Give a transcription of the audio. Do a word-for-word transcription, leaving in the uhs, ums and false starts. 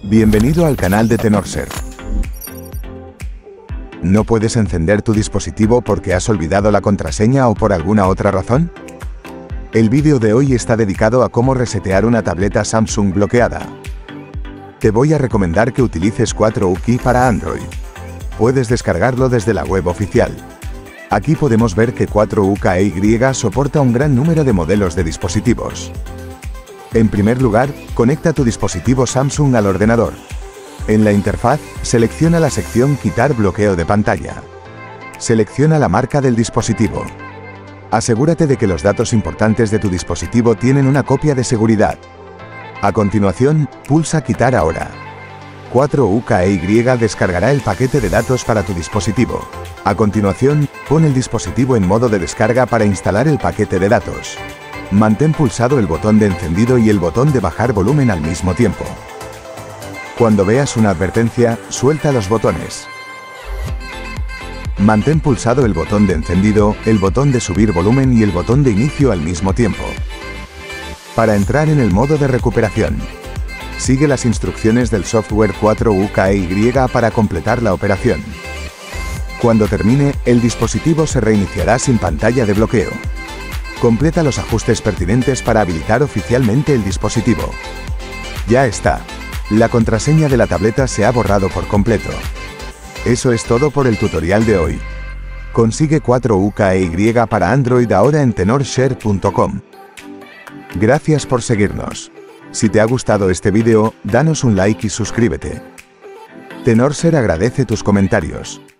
Bienvenido al canal de Tenorshare. ¿No puedes encender tu dispositivo porque has olvidado la contraseña o por alguna otra razón? El vídeo de hoy está dedicado a cómo resetear una tableta Samsung bloqueada. Te voy a recomendar que utilices cuatro U K I para Android. Puedes descargarlo desde la web oficial. Aquí podemos ver que cuatro U K Y soporta un gran número de modelos de dispositivos. En primer lugar, conecta tu dispositivo Samsung al ordenador. En la interfaz, selecciona la sección Quitar bloqueo de pantalla. Selecciona la marca del dispositivo. Asegúrate de que los datos importantes de tu dispositivo tienen una copia de seguridad. A continuación, pulsa Quitar ahora. cuatro U K Y descargará el paquete de datos para tu dispositivo. A continuación, pon el dispositivo en modo de descarga para instalar el paquete de datos. Mantén pulsado el botón de encendido y el botón de bajar volumen al mismo tiempo. Cuando veas una advertencia, suelta los botones. Mantén pulsado el botón de encendido, el botón de subir volumen y el botón de inicio al mismo tiempo. Para entrar en el modo de recuperación, sigue las instrucciones del software cuatro U K Y para completar la operación. Cuando termine, el dispositivo se reiniciará sin pantalla de bloqueo. Completa los ajustes pertinentes para habilitar oficialmente el dispositivo. Ya está. La contraseña de la tableta se ha borrado por completo. Eso es todo por el tutorial de hoy. Consigue cuatro U K Y para Android ahora en tenorshare punto com. Gracias por seguirnos. Si te ha gustado este vídeo, danos un like y suscríbete. Tenorshare agradece tus comentarios.